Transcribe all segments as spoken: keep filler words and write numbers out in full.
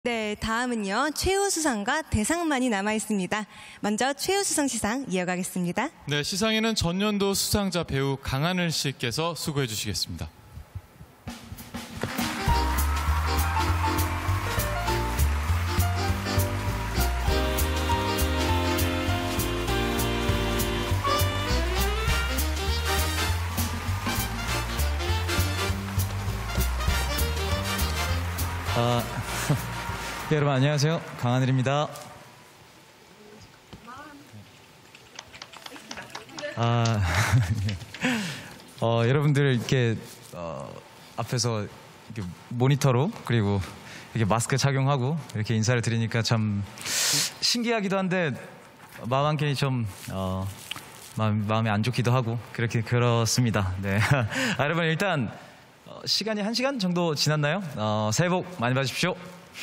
네, 다음은요. 최우수상과 대상만이 남아있습니다. 먼저 최우수상 시상 이어가겠습니다. 네, 시상에는 전년도 수상자 배우 강하늘 씨께서 수고해 주시겠습니다. 아, 네, 여러분 안녕하세요. 강하늘입니다. 아, 어, 여러분들 이렇게 어, 앞에서 이렇게 모니터로 그리고 이렇게 마스크 착용하고 이렇게 인사를 드리니까 참 신기하기도 한데 마음 한켠이 좀 어, 마음, 마음이 안 좋기도 하고 그렇게 그렇습니다. 네, 아, 여러분 일단 어, 시간이 한 시간 정도 지났나요? 어, 새해 복 많이 받으십시오.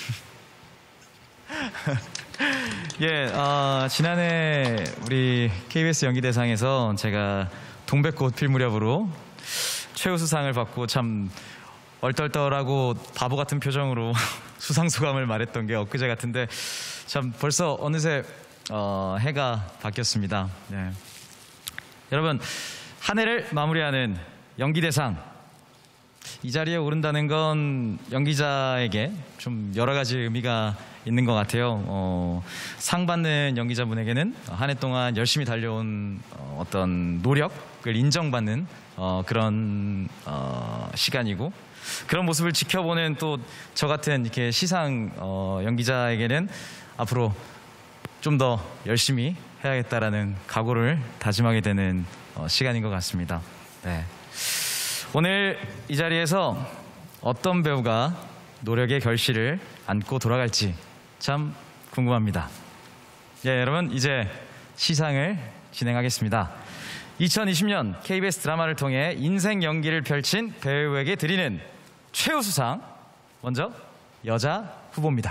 예, 어, 지난해 우리 케이비에스 연기대상에서 제가 동백꽃 필 무렵으로 최우수상을 받고 참 얼떨떨하고 바보 같은 표정으로 수상 소감을 말했던 게 엊그제 같은데 참 벌써 어느새 어, 해가 바뀌었습니다. 네. 여러분, 한 해를 마무리하는 연기대상, 이 자리에 오른다는 건 연기자에게 좀 여러 가지 의미가 있는 것 같아요. 어, 상 받는 연기자분에게는 한 해 동안 열심히 달려온 어, 어떤 노력을 인정받는 어, 그런 어, 시간이고, 그런 모습을 지켜보는 또 저 같은 이렇게 시상 어, 연기자에게는 앞으로 좀 더 열심히 해야겠다라는 각오를 다짐하게 되는 어, 시간인 것 같습니다. 네. 오늘 이 자리에서 어떤 배우가 노력의 결실을 안고 돌아갈지 참 궁금합니다. 예, 여러분 이제 시상을 진행하겠습니다. 이천이십 년 케이비에스 드라마를 통해 인생 연기를 펼친 배우에게 드리는 최우수상, 먼저 여자 후보입니다.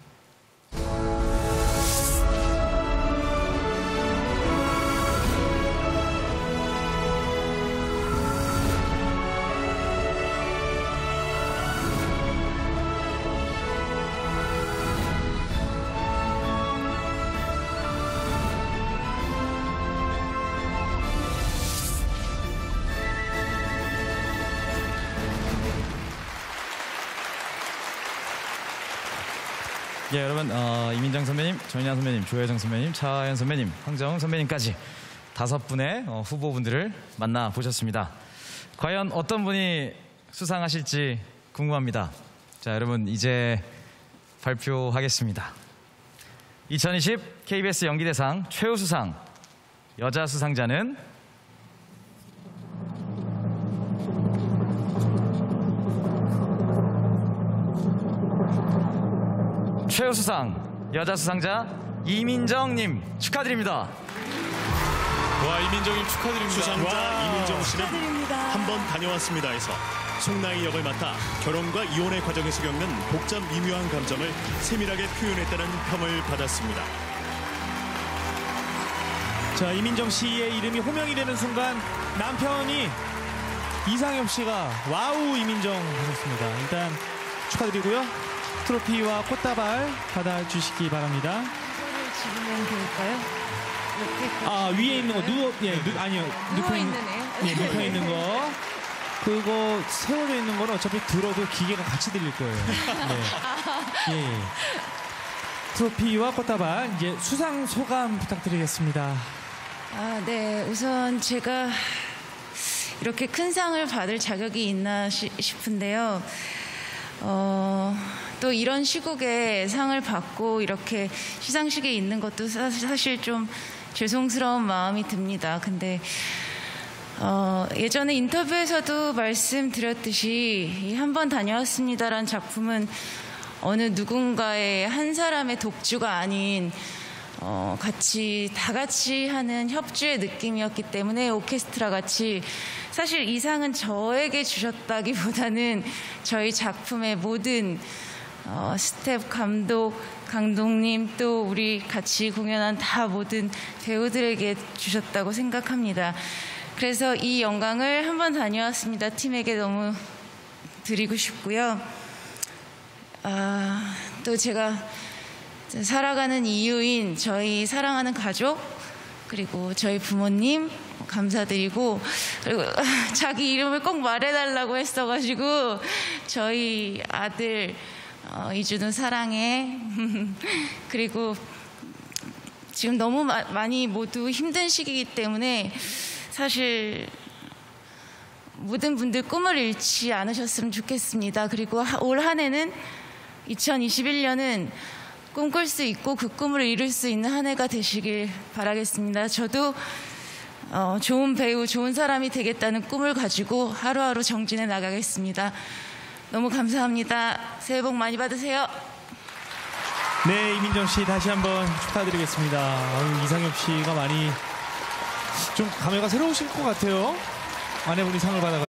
예, 여러분 어, 이민정 선배님, 전인아 선배님, 조혜정 선배님, 차하연 선배님, 황정음 선배님까지 다섯 분의 어, 후보분들을 만나보셨습니다. 과연 어떤 분이 수상하실지 궁금합니다. 자, 여러분 이제 발표하겠습니다. 이천이십 케이비에스 연기대상 최우수상 여자 수상자는 최우수상 여자 수상자 이민정님 축하드립니다. 와, 이민정님 축하드립니다. 수상자 와. 이민정 씨는 한 번 다녀왔습니다에서 송나이 역을 맡아 결혼과 이혼의 과정에서 겪는 복잡 미묘한 감정을 세밀하게 표현했다는 평을 받았습니다. 자, 이민정 씨의 이름이 호명이 되는 순간 남편이 이상엽 씨가 와우 이민정 하셨습니다. 일단 축하드리고요. 트로피와 꽃다발 받아주시기 바랍니다. 이거를 집으면 될까요? 아, 위에 있는 거 누워, 예, 누, 아니요. 누워 있는 애요? 예, 눕혀 있는 거. 그거 세워져 있는 거는 어차피 들어도 기계가 같이 들릴 거예요. 네. 예, 예. 트로피와 꽃다발, 이제 수상 소감 부탁드리겠습니다. 아, 네. 우선 제가 이렇게 큰 상을 받을 자격이 있나 시, 싶은데요. 어, 또 이런 시국에 상을 받고 이렇게 시상식에 있는 것도 사, 사실 좀 죄송스러운 마음이 듭니다. 근데 어, 예전에 인터뷰에서도 말씀드렸듯이 이 한 번 다녀왔습니다라는 작품은 어느 누군가의 한 사람의 독주가 아닌 어, 같이 다 같이 하는 협주의 느낌이었기 때문에 오케스트라 같이 사실 이 상은 저에게 주셨다기보다는 저희 작품의 모든 어, 스텝, 감독, 감독님 또 우리 같이 공연한 다 모든 배우들에게 주셨다고 생각합니다. 그래서 이 영광을 한 번 다녀왔습니다 팀에게 너무 드리고 싶고요. 아, 또 제가 살아가는 이유인 저희 사랑하는 가족 그리고 저희 부모님 감사드리고 그리고 자기 이름을 꼭 말해달라고 했어가지고 저희 아들 어, 이준우 사랑해. 그리고 지금 너무 마, 많이 모두 힘든 시기이기 때문에 사실 모든 분들 꿈을 잃지 않으셨으면 좋겠습니다. 그리고 올 한 해는 이천이십일 년은 꿈꿀 수 있고 그 꿈을 이룰 수 있는 한 해가 되시길 바라겠습니다. 저도 어, 좋은 배우, 좋은 사람이 되겠다는 꿈을 가지고 하루하루 정진해 나가겠습니다. 너무 감사합니다. 새해 복 많이 받으세요. 네, 이민정 씨 다시 한번 축하드리겠습니다. 아유, 이상엽 씨가 많이 좀 감회가 새로우실 것 같아요. 아내분이 상을 받아가.